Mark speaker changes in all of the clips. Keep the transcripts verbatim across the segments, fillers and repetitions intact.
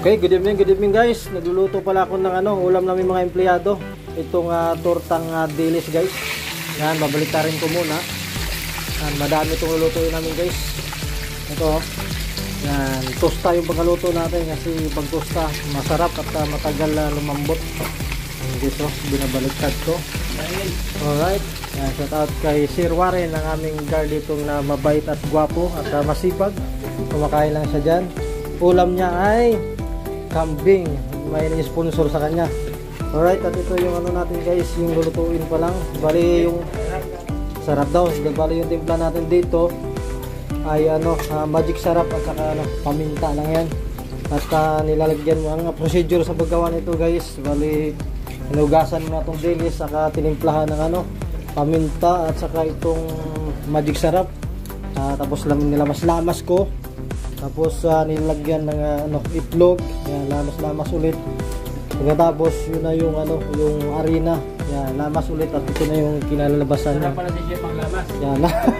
Speaker 1: Okay, good evening, good evening guys. Nagluluto pala ako ng ano, ulam namin mga empleyado. Itong uh, tortang uh, dilis guys. Yan, babaliktarin ko muna. Yan, madami itong lulutuin namin guys. Ito, yan, tosta yung pagkaluto natin kasi pag tosta, masarap at uh, matagal uh, lumambot. Yan guys, oh, binabaliktad ko. Alright, yan, shout out kay Sir Warren, ang aming guard ditong na mabait at gwapo at uh, masipag. Kumakain lang siya dyan. Ulam niya ay kambing, may sponsor sa kanya. Alright, at ito yung ano natin guys, yung lulutuin pa lang. Bali yung sarap daw, bali yung timpla natin dito ay ano, uh, magic sarap at saka ano, paminta lang yan. At uh, nilalagyan mo ang procedure sa paggawa nito guys. Bali hinugasan mo na itong dilis, saka tinimplahan ng ano, paminta at saka itong magic sarap. Uh, tapos lang nilamas-lamas ko. Tapos uh, nilagyan ng uh, ano, itlog. Yan, lamas-lamas ulit. Pagkatapos yun na yung ano, yung harina. Yan, lamas ulit at ito na yung kinalalabasan niya.
Speaker 2: Wala pala si Chef ang lamas.
Speaker 1: Yan.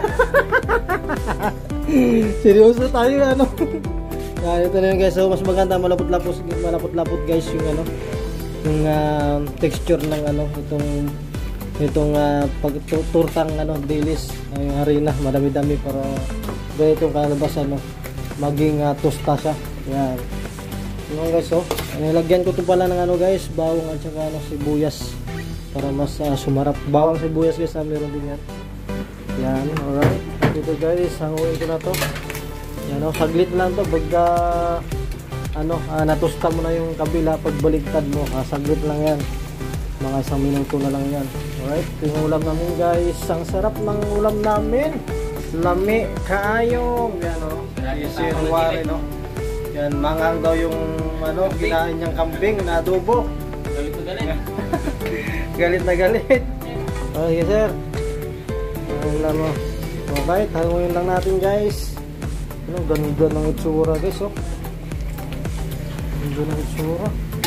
Speaker 1: Seryoso tayo ano. Yan, ito na yung guys. So mas maganda malapot-lapot, malapot-lapot guys yung ano, yung uh, texture ng ano, itong itong uh, pagturtang ano, dilis, uh, yung harina, madami-dami para ganito yung kalalabasan no. Maging uh, tosta siya. Yan. Yung guys, oh. Nilagyan ko ito pala ng ano guys, bawang at saka ano, sibuyas para mas uh, sumarap. Bawang sibuyas guys, ah, meron din yan. Yan, alright. Dito guys, hanguin ko na to. Yan, oh, saglit lang to. Pagka ano, uh, natusta mo na yung kabila, pagbaliktad mo, uh, saglit lang yan. Mga isang minuto na lang yan. Alright, yung ulam namin guys. Ang sarap ng ulam namin. Lami kaayo. Yan, oh. Sir Warren, no? Yan, mangang daw yung ano, kinain niyang kambing na adobo.
Speaker 2: Galit na galit.
Speaker 1: Galit na galit. Okay, sir. Alam mo. Alright, hanguin lang natin guys. Ano, ganda ng itsura guys, oh. Ganda ng itsura.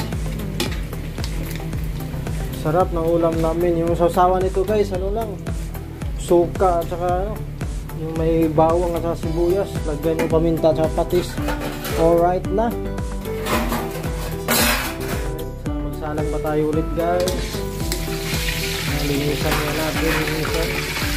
Speaker 1: Sarap ng ulam namin. Yung sausawan nito guys, ano lang, suka at saka ano, yung may bawang at saka sibuyas, lagyan yung paminta at saka patis. Alright na. So, magsalang pa tayo ulit guys. Linisan nga natin, linisan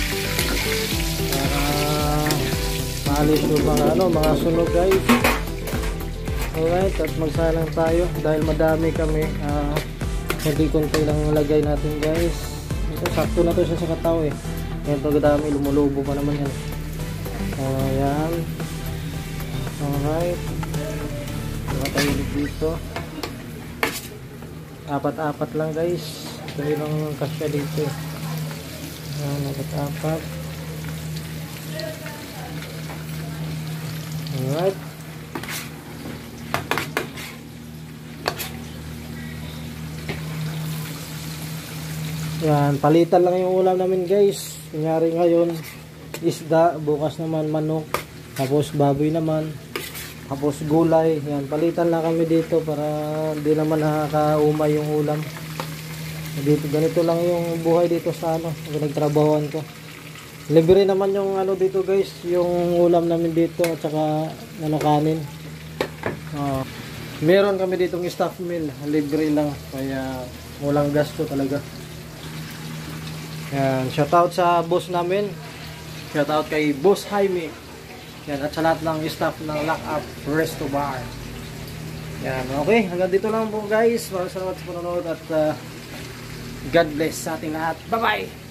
Speaker 1: para maalis yung mga ano, mga sunog guys. Alright, at magsalang tayo dahil madami kami. uh, hindi konti lang lagay natin guys. Ito, sakto na to siya sa kataw eh. Yan, pagdami, lumulubo pa naman yan. Ayan. Alright. Diba tayo dito. Apat-apat lang guys. Ito yung kasya dito. Ayan, apat-apat. Alright. Yan, palitan lang yung ulam namin guys. Kunyari ngayon isda, bukas naman manok, tapos baboy naman, tapos gulay. Yan, palitan lang kami dito para hindi naman nakakaumay yung ulam. Dito, ganito lang yung buhay dito sa ano, pinagtrabahoan ko. Libre naman yung ano dito guys, yung ulam namin dito at saka ano, kanin. Uh, meron kami ditong staff meal, libre lang, kaya walang gasto talaga. Yan, shout out sa boss namin. Shout out kay Boss Jaime. Yan, at sa lahat ng staff ng Lock Up Resto Bar. Yan, okay. Hanggang dito lang po guys. Maraming salamat sa panonood at uh, God bless sa ating lahat. Bye-bye!